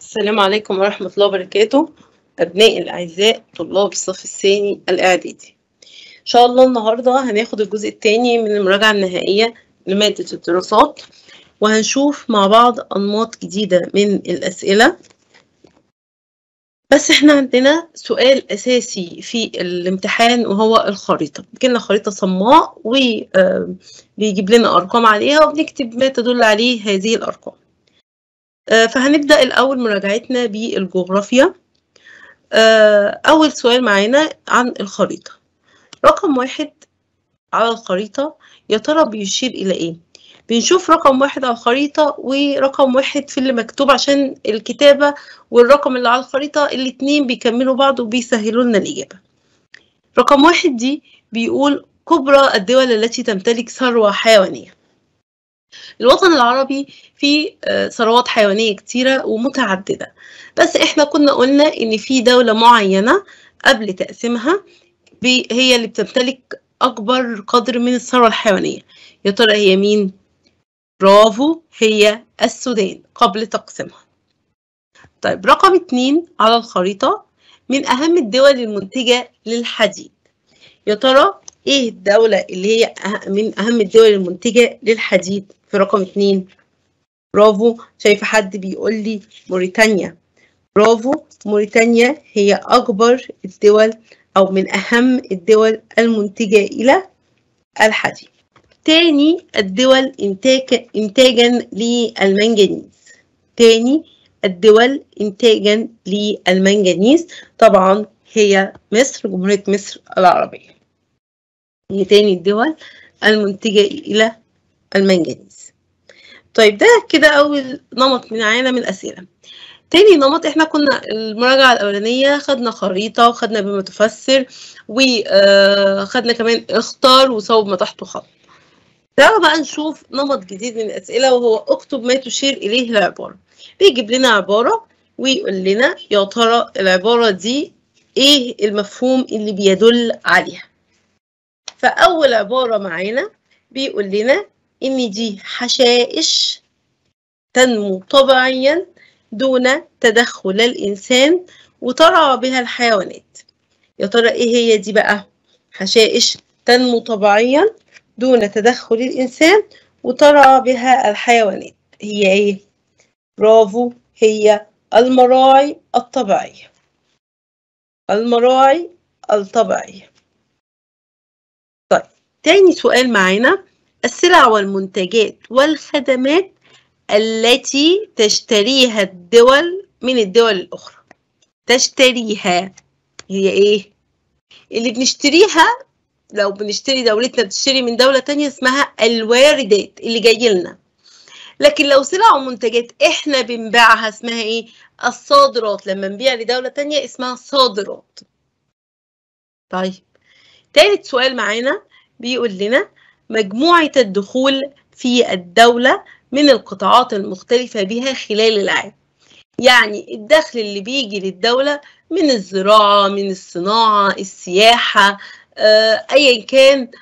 السلام عليكم ورحمة الله وبركاته. أبنائي الأعزاء طلاب الصف الثاني الإعدادي، إن شاء الله النهاردة هناخد الجزء الثاني من المراجعة النهائية لمادة الدراسات، وهنشوف مع بعض أنماط جديدة من الأسئلة. بس إحنا عندنا سؤال أساسي في الامتحان وهو الخريطة. بيجيلنا خريطة صماء وبيجيب لنا أرقام عليها وبنكتب ما تدل عليه هذه الأرقام. فهنبدأ الأول مراجعتنا بالجغرافيا. أول سؤال معانا عن الخريطة. رقم 1 على الخريطة يا ترى بيشير إلى إيه؟ بنشوف رقم 1 على الخريطة ورقم 1 في اللي مكتوب عشان الكتابة، والرقم اللي على الخريطة الاتنين بيكملوا بعض وبيسهلوا لنا الإجابة. رقم 1 دي بيقول كبرى الدول التي تمتلك ثروة حيوانية. الوطن العربي فيه ثروات حيوانية كتيرة ومتعددة، بس احنا كنا قلنا ان في دولة معينة قبل تقسيمها هي اللي بتمتلك اكبر قدر من الثروة الحيوانية. يا ترى هي مين؟ برافو، هي السودان قبل تقسيمها. طيب رقم 2 على الخريطة من اهم الدول المنتجة للحديد. يا ترى ايه الدولة اللي هي من اهم الدول المنتجة للحديد في رقم 2؟ برافو، شايفة حد بيقول لي موريتانيا. برافو، موريتانيا هي أكبر الدول أو من أهم الدول المنتجة إلى الحديد. تاني الدول إنتاجا للمنجنيز. تاني الدول إنتاجا للمنجنيز طبعا هي مصر، جمهورية مصر العربية هي تاني الدول المنتجة إلى المنجنيز. طيب ده كده أول نمط معانا من الأسئلة. تاني نمط احنا كنا المراجعة الأولانية خدنا خريطة وخدنا بما تفسر وخدنا كمان اختار وصوب ما تحته خط. تعالوا بقى نشوف نمط جديد من الأسئلة وهو اكتب ما تشير إليه العبارة. بيجيب لنا عبارة ويقول لنا يا ترى العبارة دي ايه المفهوم اللي بيدل عليها. فأول عبارة معانا بيقول لنا إن دي حشائش تنمو طبيعيا دون تدخل الإنسان وترعى بها الحيوانات. يا ترى إيه هي دي بقى؟ حشائش تنمو طبيعيا دون تدخل الإنسان وترعى بها الحيوانات، هي إيه؟ برافو، هي المراعي الطبيعية. المراعي الطبيعية. طيب تاني سؤال معانا، السلع والمنتجات والخدمات التي تشتريها الدول من الدول الأخرى. تشتريها هي إيه؟ اللي بنشتريها لو بنشتري دولتنا بتشتري من دولة تانية اسمها الواردات اللي جاي لنا. لكن لو سلع ومنتجات احنا بنبيعها اسمها ايه؟ الصادرات. لما نبيع لدولة تانية اسمها صادرات. طيب تالت سؤال معانا بيقول لنا مجموعة الدخول في الدولة من القطاعات المختلفة بها خلال العام. يعني الدخل اللي بيجي للدولة من الزراعة، من الصناعة، السياحة، أيا كان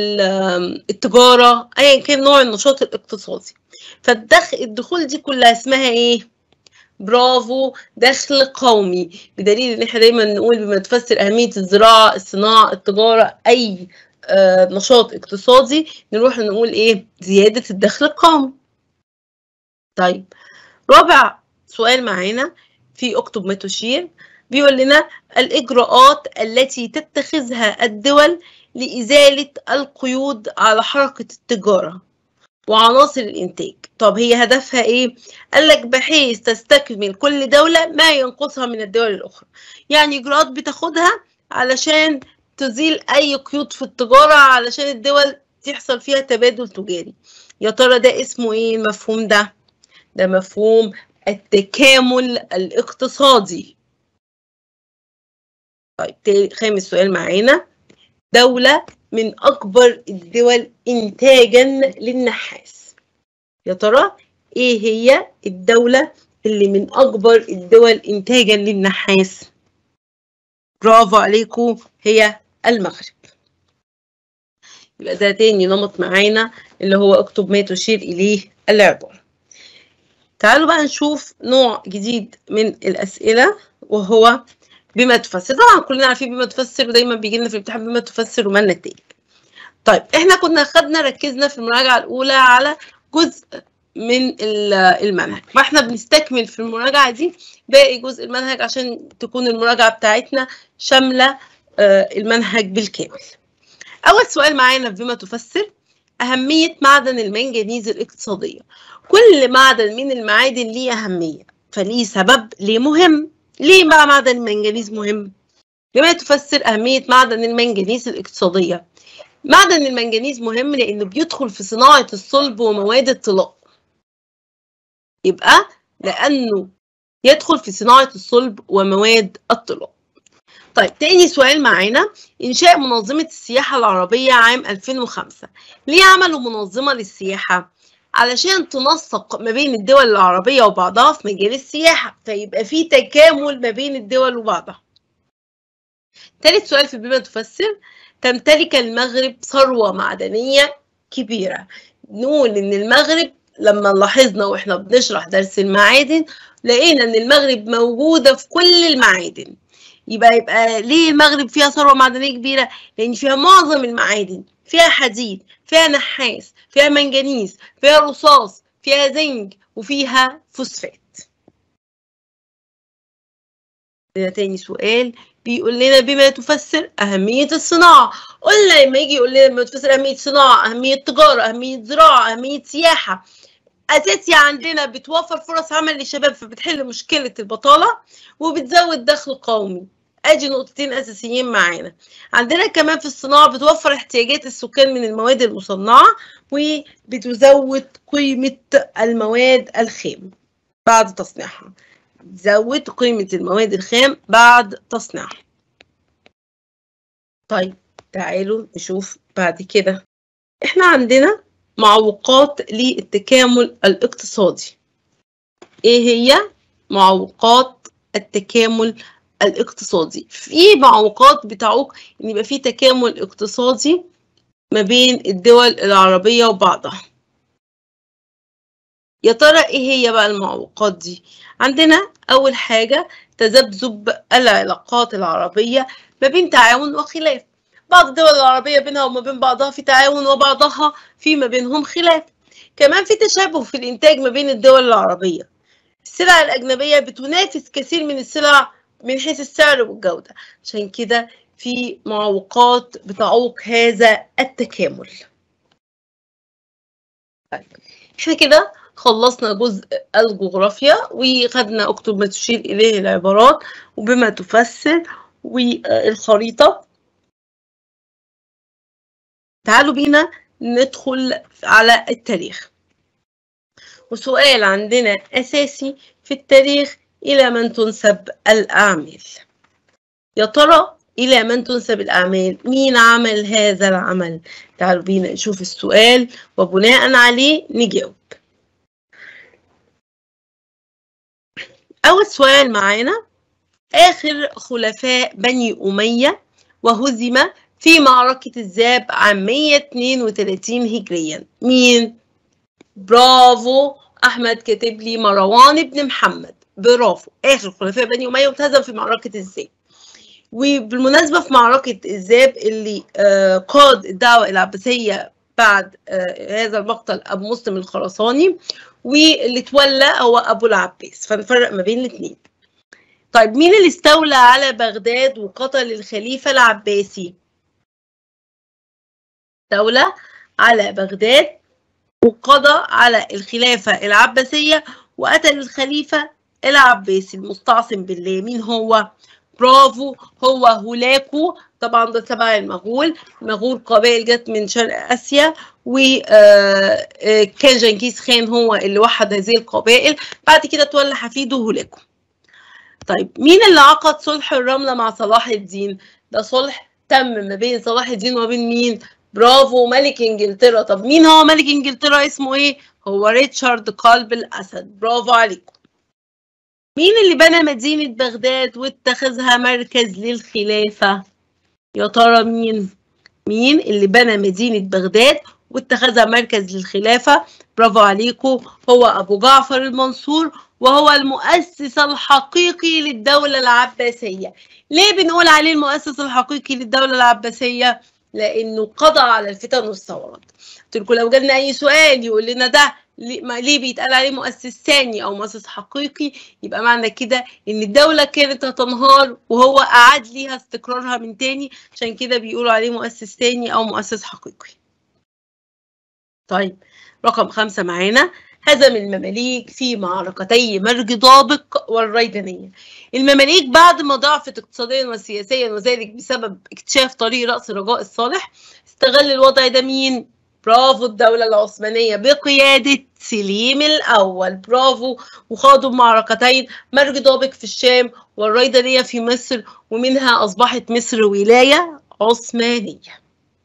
التجارة، أيا كان نوع النشاط الاقتصادي. فالدخول دي كلها اسمها إيه؟ برافو، دخل قومي. بدليل إن إحنا دايما نقول بما تفسر أهمية الزراعة، الصناعة، التجارة، أي نشاط اقتصادي نروح نقول إيه؟ زيادة الدخل القومي. طيب رابع سؤال معانا في اكتب ما تشير بيقول لنا الإجراءات التي تتخذها الدول لإزالة القيود على حركة التجارة وعناصر الإنتاج. طب هي هدفها إيه؟ قال لك بحيث تستكمل كل دولة ما ينقصها من الدول الأخرى. يعني إجراءات بتاخدها علشان تزيل أي قيود في التجارة علشان الدول تحصل فيها تبادل تجاري. يا ترى ده اسمه إيه المفهوم ده؟ ده مفهوم التكامل الاقتصادي. طيب خامس سؤال معانا، دولة من أكبر الدول إنتاجا للنحاس. يا ترى إيه هي الدولة اللي من أكبر الدول إنتاجا للنحاس؟ برافو عليكم، هي المغرب. يبقى ده تاني نمط معانا اللي هو اكتب ما تشير إليه العبارة. تعالوا بقى نشوف نوع جديد من الأسئلة وهو بما تفسر. طبعا كلنا عارفين بما تفسر، ودايما بيجي لنا في الامتحان بما تفسر وما النتائج. طيب احنا كنا ركزنا في المراجعة الأولى على جزء من المنهج، فاحنا بنستكمل في المراجعة دي باقي جزء المنهج عشان تكون المراجعة بتاعتنا شاملة المنهج بالكامل. أول سؤال معانا بما تفسر: أهمية معدن المنجنيز الاقتصادية. كل معدن من المعادن ليه أهمية، فليه سبب ليه مهم. ليه بقى معدن المنجنيز مهم؟ بما تفسر أهمية معدن المنجنيز الاقتصادية. معدن المنجنيز مهم لأنه بيدخل في صناعة الصلب ومواد الطلاء. يبقى لأنه يدخل في صناعة الصلب ومواد الطلاء. طيب تاني سؤال معانا: إنشاء منظمة السياحة العربية عام 2005. ليه عملوا منظمة للسياحة؟ علشان تنسق ما بين الدول العربية وبعضها في مجال السياحة، فيبقى في تكامل ما بين الدول وبعضها. ثالث سؤال في بما تفسر: تمتلك المغرب ثروة معدنية كبيرة. نقول إن المغرب لما لاحظنا واحنا بنشرح درس المعادن لقينا إن المغرب موجودة في كل المعادن. يبقى ليه المغرب فيها ثروة معدنية كبيرة؟ لأن فيها معظم المعادن، فيها حديد، فيها نحاس، فيها منجنيز، فيها رصاص، فيها زنك، وفيها فوسفات. تاني سؤال بيقول لنا بما تفسر أهمية الصناعة. قلنا لما يجي يقول لنا بما تفسر أهمية الصناعة، أهمية تجارة، أهمية زراعة، أهمية سياحة. أساسي عندنا بتوفر فرص عمل للشباب، فبتحل مشكلة البطالة وبتزود دخل قومي. ادي نقطتين اساسيين معانا. عندنا كمان في الصناعه بتوفر احتياجات السكان من المواد المصنعه، وبتزود قيمه المواد الخام بعد تصنيعها. بتزود قيمه المواد الخام بعد تصنيعها. طيب تعالوا نشوف بعد كده. احنا عندنا معوقات للتكامل الاقتصادي. ايه هي معوقات التكامل الاقتصادي؟ في معوقات بتعوق ان يبقى في تكامل اقتصادي ما بين الدول العربية وبعضها. يا ترى ايه هي بقى المعوقات دي؟ عندنا اول حاجة تذبذب العلاقات العربية ما بين تعاون وخلاف. بعض الدول العربية بينها وما بين بعضها في تعاون، وبعضها في ما بينهم خلاف. كمان في تشابه في الانتاج ما بين الدول العربية. السلع الأجنبية بتنافس كثير من السلع من حيث السعر والجودة، عشان كده في معوقات بتعوق هذا التكامل. احنا كده خلصنا جزء الجغرافيا وخدنا اكتب ما تشير إليه العبارات وبما تفسر والخريطة. تعالوا بينا ندخل على التاريخ. وسؤال عندنا أساسي في التاريخ: إلى من تنسب الأعمال؟ يا ترى إلى من تنسب الأعمال؟ مين عمل هذا العمل؟ تعالوا بينا نشوف السؤال وبناء عليه نجاوب. أول سؤال معانا: آخر خلفاء بني أمية وهزم في معركة الذاب عام 132 هجريا. مين؟ برافو، أحمد كاتب لي مروان بن محمد. برافو، آخر خلفاء بني أمية واتهزم في معركة الذاب. وبالمناسبة في معركة الذاب اللي قاد الدعوة العباسية بعد هذا المقتل أبو مسلم الخراساني، واللي تولى هو أبو العباس، فنفرق ما بين الاثنين. طيب مين اللي استولى على بغداد وقتل الخليفة العباسي؟ استولى على بغداد وقضى على الخلافة العباسية وقتل الخليفة العباسي المستعصم بالله. مين هو؟ برافو، هو هولاكو. طبعا ده تبع المغول. المغول قبائل جت من شرق آسيا، وكان جنكيز خان هو اللي وحد هذه القبائل. بعد كده تولى حفيده هولاكو. طيب مين اللي عقد صلح الرملة مع صلاح الدين؟ ده صلح تم ما بين صلاح الدين وما بين مين؟ برافو، ملك انجلترا. طب مين هو ملك انجلترا؟ اسمه ايه؟ هو ريتشارد قلب الاسد. برافو عليكم. مين اللي بنى مدينة بغداد واتخذها مركز للخلافة؟ يا ترى مين؟ مين اللي بنى مدينة بغداد واتخذها مركز للخلافة. برافو عليكم، هو أبو جعفر المنصور، وهو المؤسس الحقيقي للدولة العباسية. ليه بنقول عليه المؤسس الحقيقي للدولة العباسية؟ لأنه قضى على الفتن والثورات. قلت لكم لو جالنا أي سؤال يقول لنا ده ليه بيتقال عليه مؤسس ثاني أو مؤسس حقيقي، يبقى معنى كده إن الدولة كانت هتنهار وهو أعاد ليها استقرارها من تاني، عشان كده بيقولوا عليه مؤسس ثاني أو مؤسس حقيقي. طيب رقم 5 معانا، هزم المماليك في معركتي مرج ضابق والريدانية. المماليك بعد ما ضعفت اقتصاديا وسياسيا، وذلك بسبب اكتشاف طريق رأس رجاء الصالح، استغل الوضع ده مين؟ برافو، الدولة العثمانية بقيادة سليم الأول. برافو، وخاضوا معركتين، مرج ضابق في الشام والريدانية في مصر، ومنها أصبحت مصر ولاية عثمانية.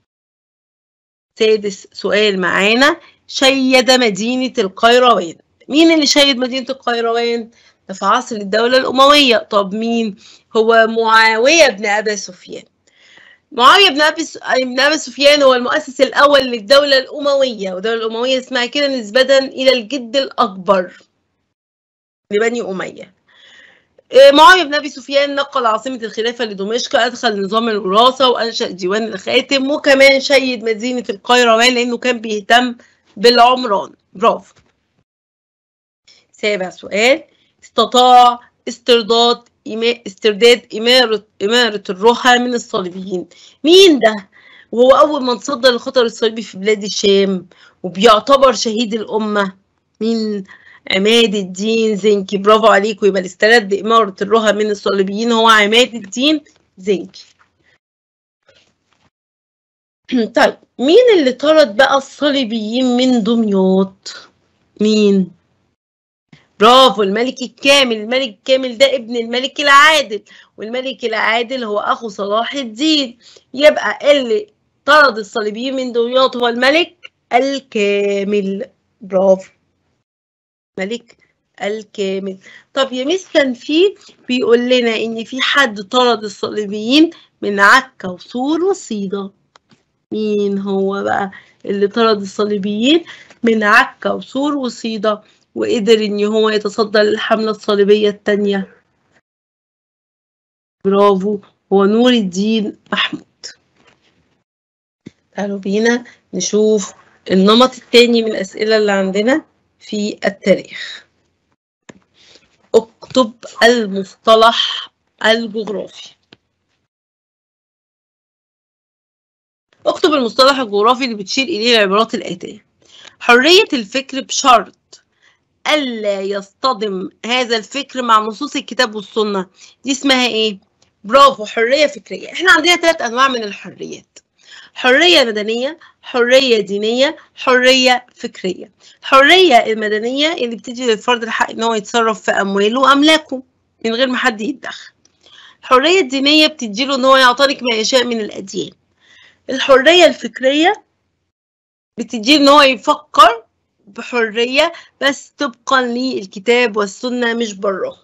سادس سؤال معانا، شيد مدينة القيروان. مين اللي شيد مدينة القيروان؟ ده في عصر الدولة الأموية. طب مين؟ هو معاوية بن أبي سفيان. معاوية بن أبي سفيان هو المؤسس الأول للدولة الأموية، والدولة الأموية اسمها كده نسبة إلى الجد الأكبر لبني أمية. معاوية بن أبي سفيان نقل عاصمة الخلافة لدمشق، أدخل نظام الوراثة وأنشأ ديوان الخاتم، وكمان شيد مدينة القيروان لأنه كان بيهتم بالعمران. برافو. سابع سؤال، استطاع استرداد إمارة الرحى من الصليبيين. مين ده؟ وهو أول من تصدى للخطر الصليبي في بلاد الشام، وبيعتبر شهيد الأمة. مين؟ عماد الدين زنكي. برافو عليكم، يبقى اللي استرد إمارة الرحى من الصليبيين هو عماد الدين زنكي. طيب مين اللي طرد بقى الصليبيين من دمياط؟ مين؟ برافو، الملك الكامل. الملك الكامل ده ابن الملك العادل، والملك العادل هو أخو صلاح الدين. يبقى اللي طرد الصليبيين من دمياط هو الملك الكامل. برافو، ملك الكامل. طب يا ميس كان في بيقول لنا ان في حد طرد الصليبيين من عكا وصور وصيدا. مين هو بقى اللي طرد الصليبيين من عكا وصور وصيدا وقدر ان هو يتصدى للحملة الصليبية الثانية؟ برافو، هو نور الدين محمود. تعالوا بينا نشوف النمط الثاني من الأسئلة اللي عندنا في التاريخ. اكتب المصطلح الجغرافي. اكتب المصطلح الجغرافي اللي بتشير إليه العبارات الآتية. حرية الفكر بشرط ألا يصطدم هذا الفكر مع نصوص الكتاب والسنة. دي اسمها إيه؟ برافو، حرية فكرية. إحنا عندنا 3 أنواع من الحريات: حرية مدنية، حرية دينية، حرية فكرية. الحرية المدنية اللي بتدي للفرد الحق إن هو يتصرف في أمواله وأملاكه من غير ما حد يتدخل. الحرية الدينية بتديله إن هو يعتنق ما يشاء من الأديان. الحرية الفكرية بتديله إن هو يفكر بحرية بس طبقا للكتاب والسنة مش بره.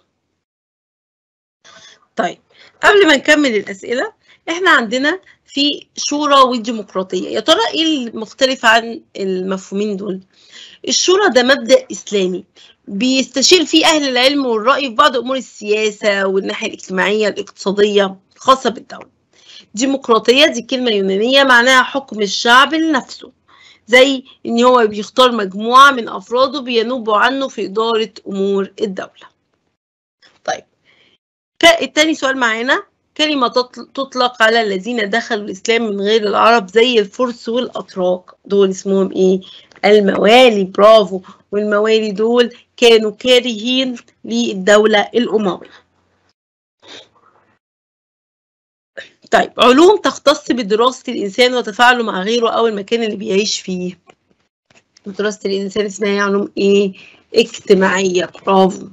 طيب قبل ما نكمل الأسئلة، احنا عندنا في شورى والديمقراطية. يا ترى ايه المختلف عن المفهومين دول؟ الشورى ده مبدأ إسلامي بيستشير فيه أهل العلم والرأي في بعض أمور السياسة والناحية الاجتماعية الاقتصادية خاصة بالدولة. ديمقراطية دي كلمة يونانية معناها حكم الشعب لنفسه، زي ان هو بيختار مجموعة من أفراده بينوبوا عنه في إدارة أمور الدولة. طيب التاني سؤال معانا، كلمة تطلق على الذين دخلوا الإسلام من غير العرب زي الفرس والأتراك، دول اسمهم إيه؟ الموالي. برافو، والموالي دول كانوا كارهين للدولة الأموية. طيب علوم تختص بدراسة الإنسان وتفاعله مع غيره أو المكان اللي بيعيش فيه. دراسة الإنسان اسمها علوم إيه؟ اجتماعية. برافو.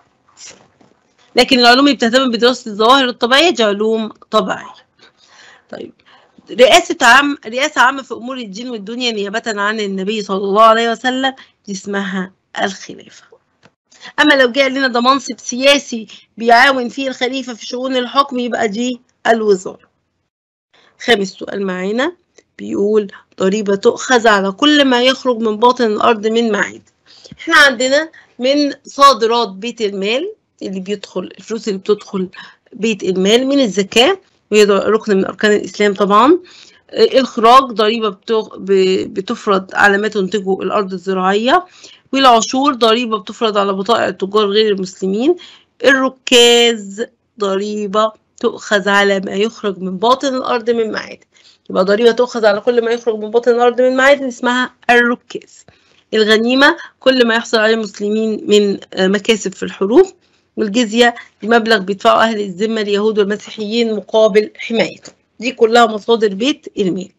لكن العلوم اللي بتهتم بدراسة الظواهر الطبيعية دي علوم طبيعية. طيب رئاسة عامة في أمور الدين والدنيا نيابة عن النبي صلى الله عليه وسلم دي اسمها الخلافة. أما لو جاء لنا ده منصب سياسي بيعاون فيه الخليفة في شؤون الحكم يبقى دي الوزارة. خامس سؤال معانا، بيقول ضريبة تؤخذ على كل ما يخرج من باطن الأرض من معادن. احنا عندنا من صادرات بيت المال اللي بيدخل، الفلوس اللي بتدخل بيت المال من الزكاة، وهي ركن من أركان الإسلام طبعا. الإخراج ضريبة بتفرض على ما تنتجه الأرض الزراعية. والعشور ضريبة بتفرض على بضائع التجار غير المسلمين. الركاز ضريبة تؤخذ على ما يخرج من باطن الأرض من معادن. يبقى ضريبة تؤخذ على كل ما يخرج من باطن الأرض من معادن اسمها الركاز. الغنيمة كل ما يحصل عليه المسلمين من مكاسب في الحروب. والجزية مبلغ بيدفعه أهل الذمة اليهود والمسيحيين مقابل حمايتهم. دي كلها مصادر بيت المال.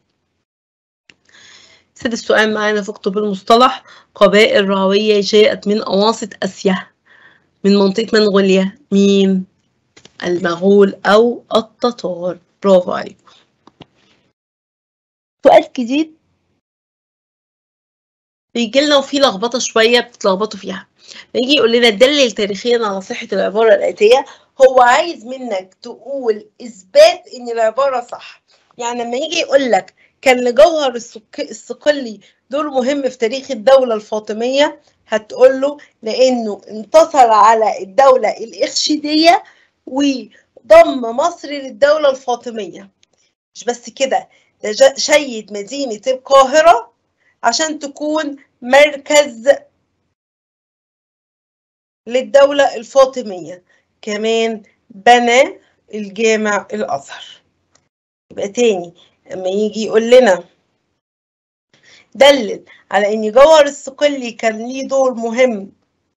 سادس سؤال معانا في كتب المصطلح: قبائل رعوية جاءت من أواسط آسيا من منطقة منغوليا. مين؟ المغول أو التتار. برافو عليكم. سؤال جديد بيجي لنا وفيه لخبطة شوية بتتلخبطوا فيها. يجي يقول لنا دلل تاريخيا على صحة العبارة الآتية. هو عايز منك تقول إثبات إن العبارة صح. يعني لما يجي يقول لك كان لجوهر الصقلي دور مهم في تاريخ الدولة الفاطمية، هتقول له لأنه انتصر على الدولة الإخشيدية وضم مصر للدولة الفاطمية. مش بس كده، ده شيد مدينة القاهرة عشان تكون مركز للدولة الفاطمية. كمان بنى الجامع الأزهر. يبقى تاني لما يجي يقول لنا دلل على ان جوهر الصقلي كان ليه دور مهم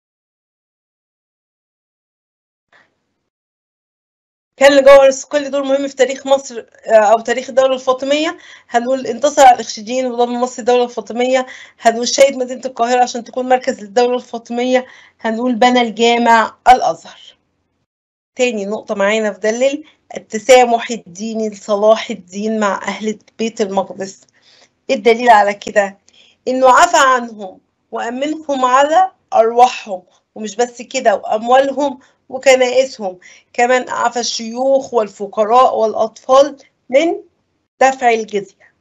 كان لجوهر الصقلي دور مهم في تاريخ مصر او تاريخ الدوله الفاطميه، هنقول انتصر على الاخشيديين وضم مصر الدوله الفاطميه. هنقول شهد مدينه القاهره عشان تكون مركز للدوله الفاطميه. هنقول بنى الجامع الازهر. تاني نقطه معانا في دلل: التسامح الديني لصلاح الدين مع اهل بيت المقدس. ايه الدليل على كده؟ انه عفى عنهم وامنهم على ارواحهم، ومش بس كده واموالهم وكنائسهم. كمان عفى الشيوخ والفقراء والاطفال من دفع الجزية.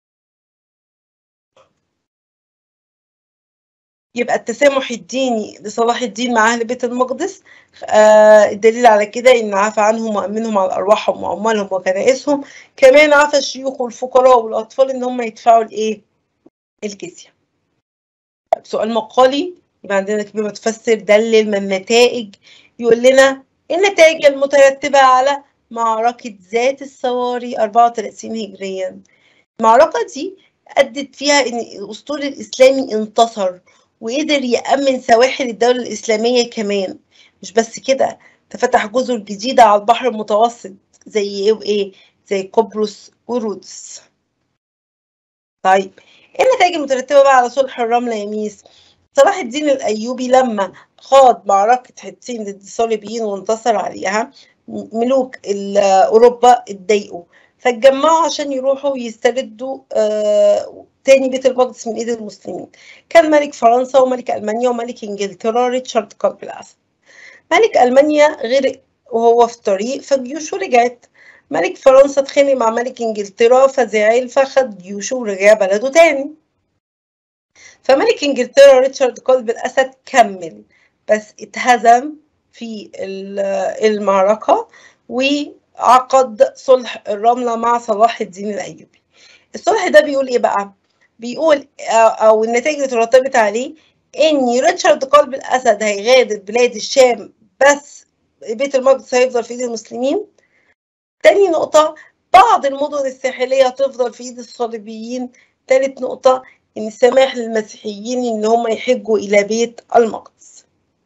يبقى التسامح الديني لصلاح الدين مع اهل بيت المقدس الدليل على كده ان عفى عنهم وامنهم على ارواحهم واموالهم وكنائسهم. كمان عفى الشيوخ والفقراء والاطفال ان هم يدفعوا الايه؟ الجزية. سؤال مقالي يبقى عندنا كلمة تفسر دلل. ما النتائج؟ يقول لنا النتائج المترتبة على معركة ذات الصواري 34 هجريا. المعركة دي أدت فيها إن الأسطول الإسلامي انتصر وقدر يأمن سواحل الدولة الإسلامية. كمان مش بس كده، تفتح جزر جديدة على البحر المتوسط زي إيه وإيه؟ زي قبرص ورودس. طيب ايه النتائج المترتبة بقى على صلح الرملة يا ميس؟ صلاح الدين الأيوبي لما خاض معركة حطين ضد الصليبيين وانتصر عليها، ملوك أوروبا اتضايقوا فاتجمعوا عشان يروحوا يستردوا تاني بيت المقدس من ايد المسلمين. كان ملك فرنسا وملك ألمانيا وملك إنجلترا ريتشارد قلب الأسد. ملك ألمانيا غرق وهو في الطريق فجيوشه رجعت. ملك فرنسا اتخانق مع ملك انجلترا فزعل فخد جيوشه ورجع بلده تاني. فملك انجلترا ريتشارد قلب الاسد كمل بس اتهزم في المعركة وعقد صلح الرملة مع صلاح الدين الايوبي. الصلح ده بيقول ايه بقى؟ بيقول او النتائج اللي ترتبط عليه ان ريتشارد قلب الاسد هيغادر بلاد الشام بس بيت المقدس هيفضل في ايد المسلمين. تاني نقطة بعض المدن الساحلية هتفضل في ايد الصليبيين. تالت نقطة ان السماح للمسيحيين ان هم يحجوا الى بيت المقدس.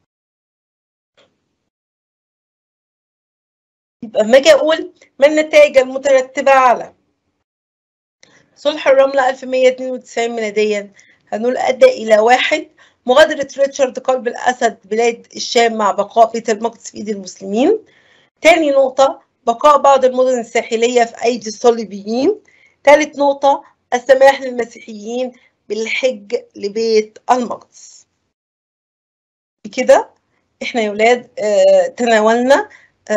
يبقى اما اجي اقول ما النتائج المترتبة على صلح الرملة 1192 ميلاديا، هنقول ادى الى 1. مغادرة ريتشارد قلب الاسد بلاد الشام مع بقاء بيت المقدس في ايد المسلمين. تاني نقطة بقاء بعض المدن الساحلية في أيدي الصليبيين. ثالث نقطة السماح للمسيحيين بالحج لبيت المقدس. بكده احنا يا ولاد تناولنا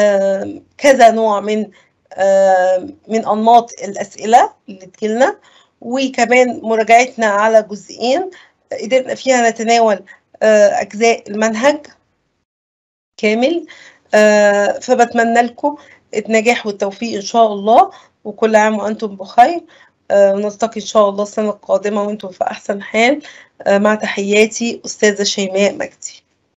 كذا نوع من أنماط الأسئلة اللي تجيلنا، وكمان مراجعتنا على جزئين قدرنا فيها نتناول أجزاء المنهج كامل. فبتمنى لكم النجاح والتوفيق إن شاء الله، وكل عام وأنتم بخير. ونلتقي إن شاء الله السنة القادمة وأنتم في أحسن حال. مع تحياتي أستاذة شيماء مجدي.